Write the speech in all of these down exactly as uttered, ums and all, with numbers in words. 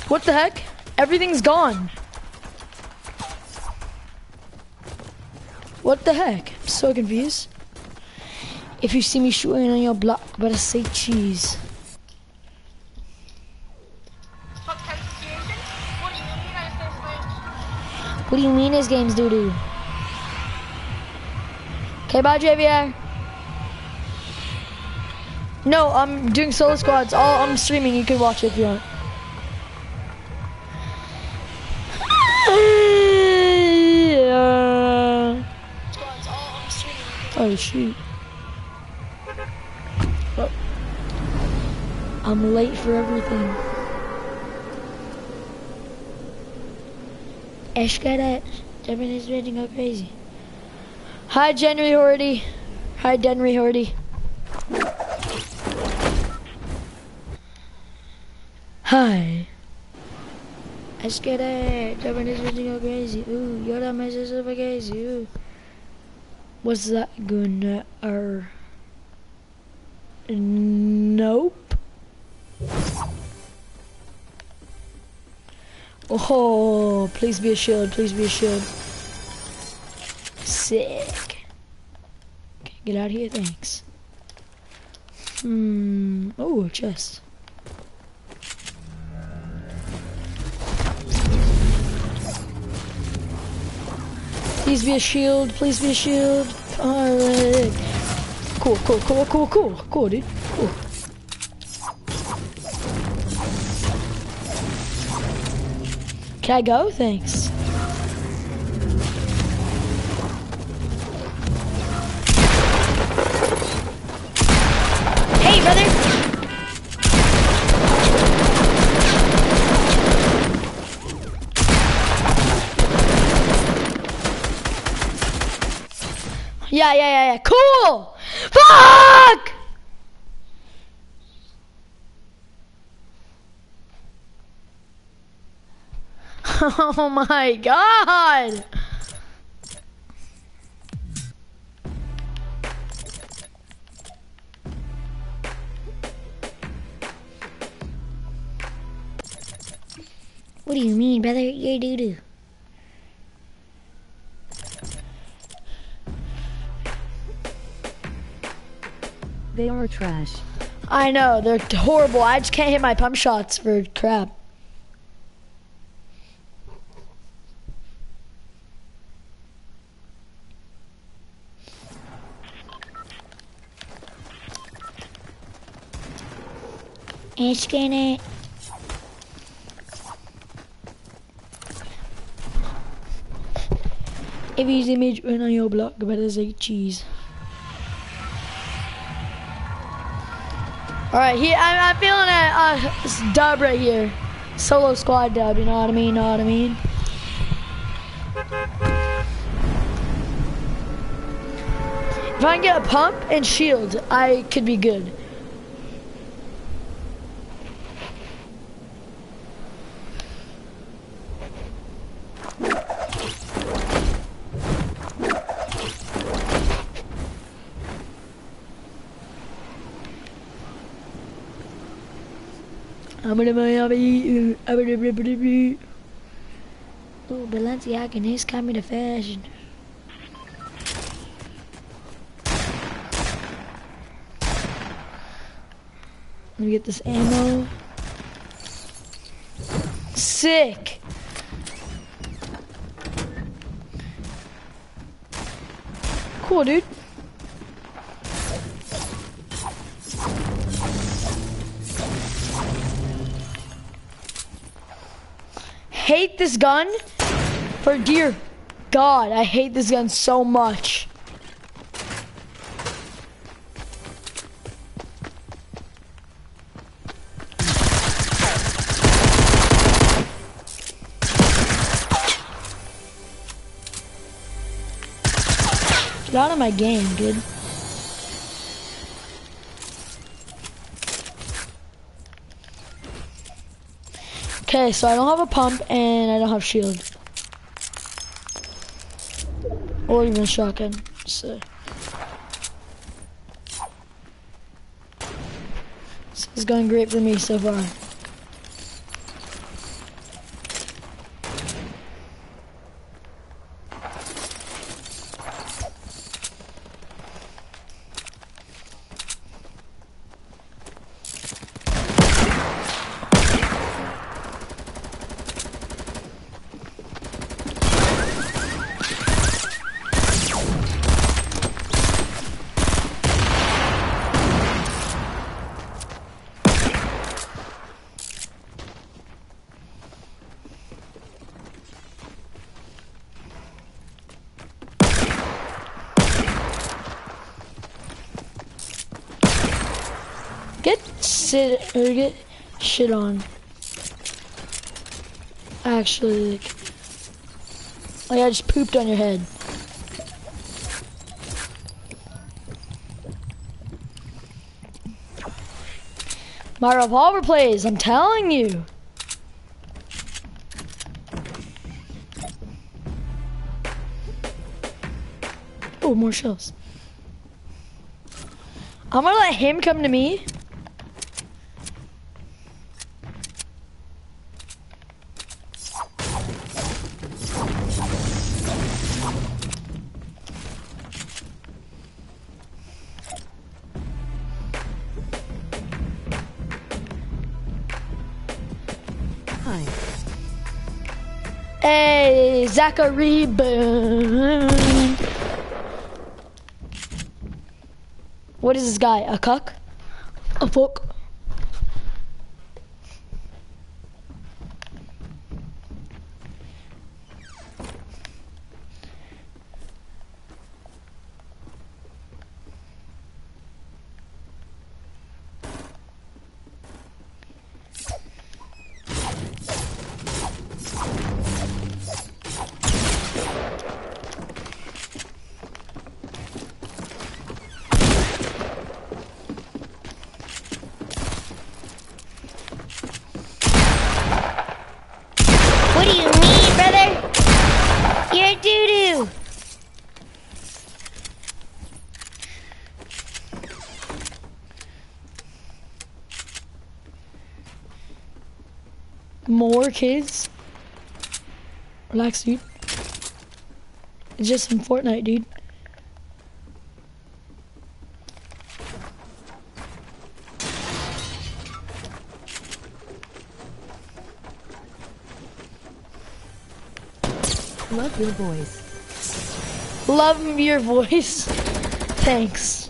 What the heck? Everything's gone. What the heck? I'm so confused. If you see me shooting on your block, better say cheese. What do you mean his game's doo-doo? Okay, bye, J V R. No, I'm doing solo squads. All I'm streaming. You can watch it if you want. Oh shoot. Oh. I'm late for everything. Eshkadat. Devin is ready to go crazy. Hi, Jenry Horty. Hi, Denry Horty. Hi. Eshkadat. Devin is ready to go crazy. Ooh, Yoda messes up crazy. Ooh. What's that gonna er? Nope. Oh, please be a shield. Please be a shield. Sick. Okay, get out of here. Thanks. Hmm. Oh, a chest. Please be a shield, please be a shield. Alright. Cool, cool, cool, cool, cool, cool, dude. Cool. Can I go? Thanks. Hey, brother. Yeah, yeah, yeah, yeah. Cool! Fuck! Oh my god! What do you mean, brother? You're doo-doo. They are trash. I know, they're horrible. I just can't hit my pump shots for crap. Asking it. If he's image run on your block, better say cheese. Alright, here I'm, I'm feeling a uh, dub right here. Solo squad dub, you know what I mean? Know what I mean? If I can get a pump and shield, I could be good. I'm gonna be oh, Balenciaga and his coming to fashion. Let me get this ammo. Sick. Cool, dude. Hate this gun for dear God. I hate this gun so much. Get out of my game, dude. Okay, so I don't have a pump and I don't have shield. Or even a shotgun. So this is going great for me so far. sit or get shit on. Actually, like, like I just pooped on your head. My revolver plays, I'm telling you. Oh, more shells. I'm gonna let him come to me. Hi. Hey, Zachary Boone. What is this guy? A cuck? A fuck? What do you mean, brother? You're doo-doo. More kids? Relax, dude. It's just some Fortnite, dude. Love your voice. Love your voice. Thanks.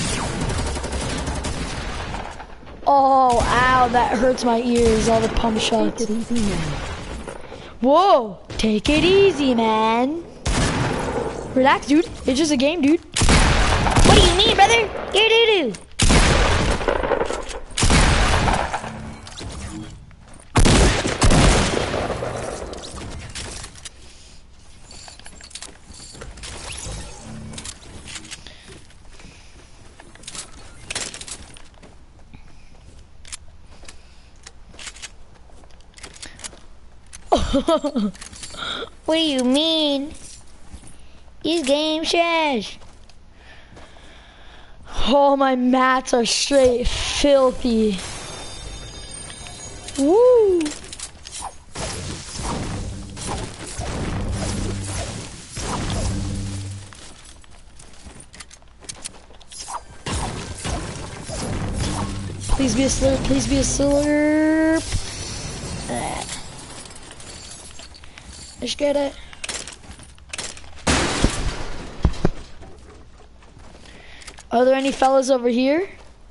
Oh, ow, that hurts my ears, all the pump shots. Take it easy now. Whoa, take it easy, man. Relax, dude. It's just a game, dude. What do you mean, brother? You're doo-doo. What do you mean? These games trash. Oh, my mats are straight filthy. Woo! Please be a slurp, please be a slurp. Ah. Let's get it. Are there any fellas over here?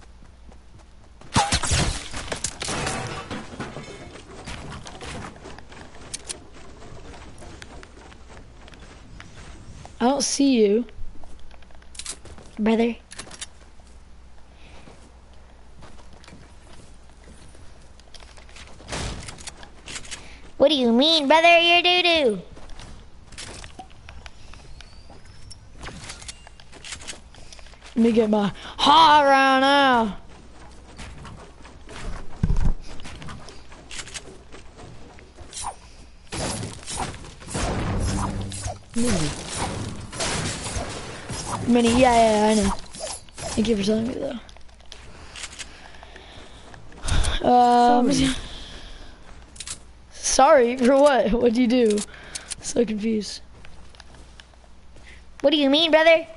I don't see you. Brother. What do you mean, brother? You're doo-doo. Let me get my high right now. Mini. Mini, yeah, yeah, yeah, I know. Thank you for telling me though. Um, Sorry. sorry for what? What'd you do? So confused. What do you mean, brother?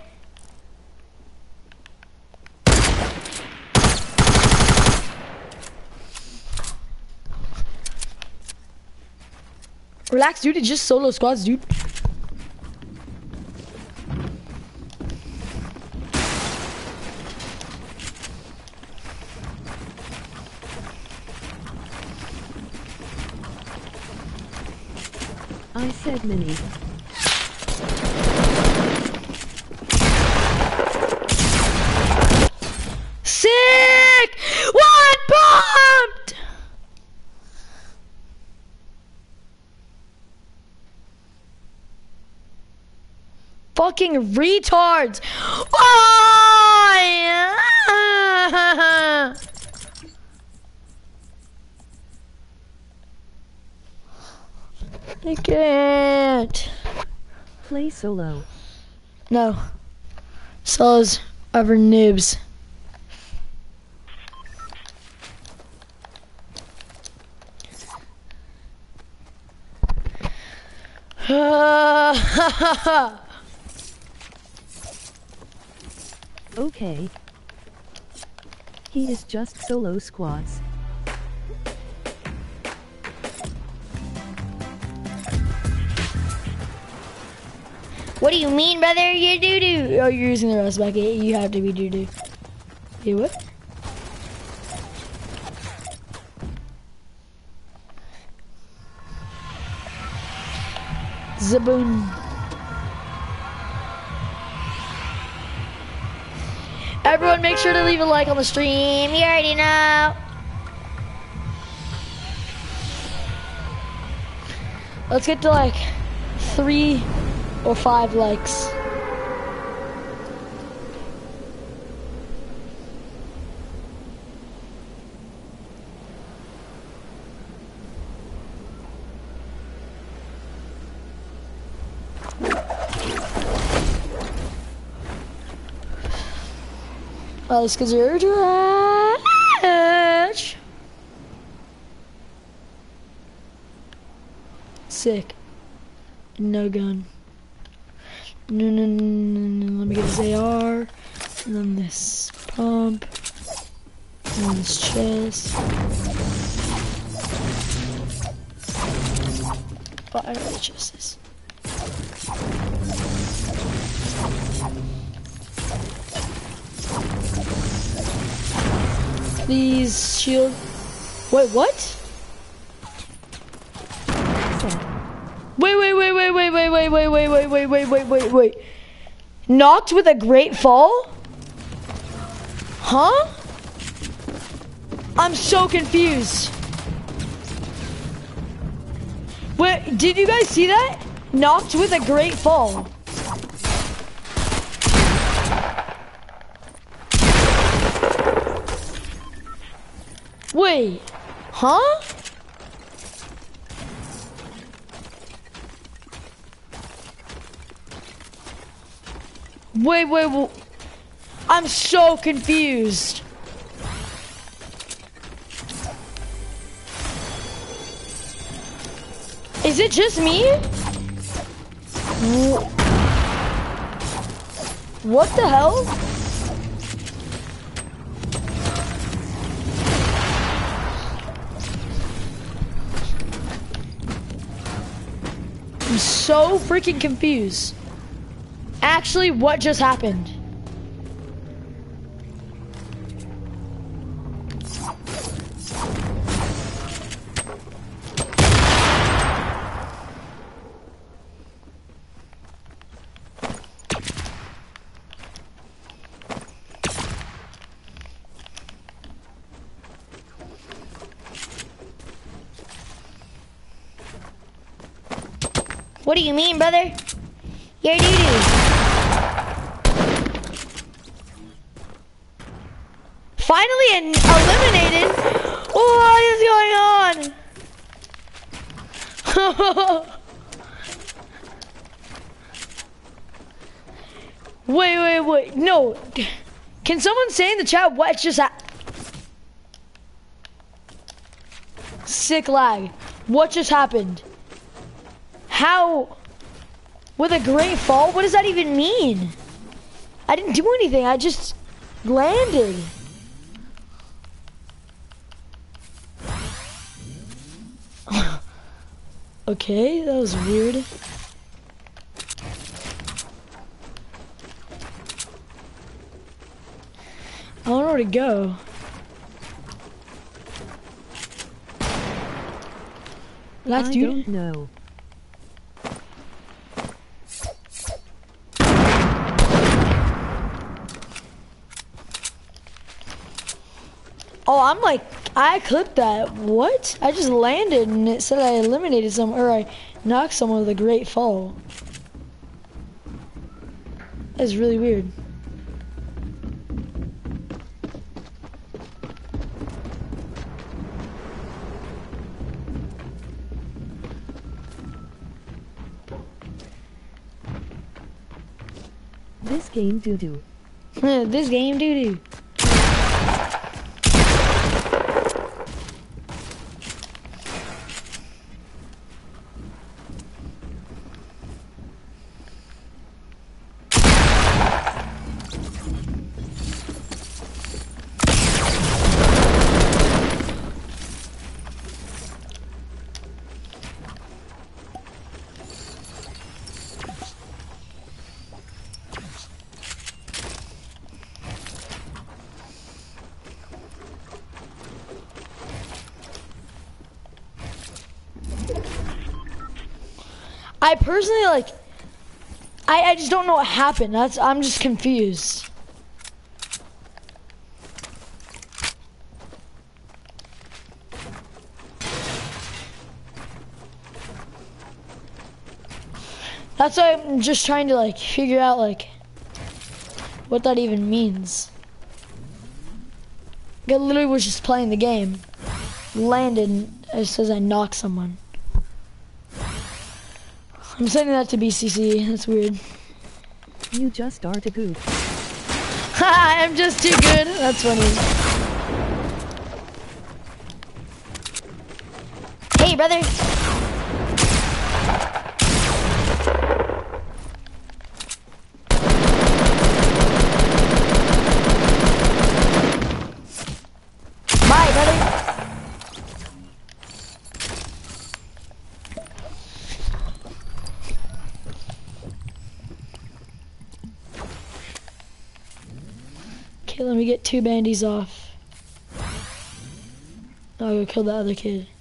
Relax, dude. It's just solo squads, dude. I said mini. Sick! One fucking retards. Oh, yeah. I can't. Play solo. No. Solos over noobs. Okay. He is just solo squads. What do you mean, brother? You're doo-doo. Oh, you're using the rust bucket. You have to be doo-doo. You what? Zaboon. Everyone make sure to leave a like on the stream. You already know. Let's get to like three or five likes. Oh, this because you're trash. Sick. No gun. No, no, no, no, no. Let me get this A R. And then this pump. And then this chest. Oh, I gotta chest this. Please shield. Wait, what? Wait, wait, wait, wait, wait, wait, wait, wait, wait, wait, wait, wait, wait, wait, wait. Knocked with a great fall? Huh? I'm so confused. Wait, did you guys see that? Knocked with a great fall. Wait, huh? Wait, wait, wait. I'm so confused. Is it just me? What the hell? I'm so freaking confused. Actually, what just happened? What do you mean, brother? You're doo-doo. Finally an eliminated. What is going on? Wait, wait, wait. No. Can someone say in the chat what just happened? Sick lag. What just happened? How? With a great fall? What does that even mean? I didn't do anything. I just landed. Okay, that was weird. I don't know where to go. That's I dude. don't know. Oh, I'm like, I clipped that. What? I just landed and it said I eliminated someone, or I knocked someone with a great fall. That's really weird. This game doo-doo. This game doo-doo. I personally like, I, I just don't know what happened. That's, I'm just confused. That's why I'm just trying to like figure out like what that even means. I literally was just playing the game, landed, and it says I knocked someone. I'm sending that to B C C. That's weird. You just are to goof. Haha, I'm just too good. That's funny. Hey, brother. Bye, brother. Okay, let me get two bandies off. I'll go kill the other kid.